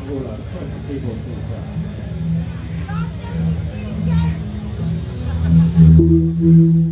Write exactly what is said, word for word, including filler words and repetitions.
过了，快点可以给我做一下。 Thank you.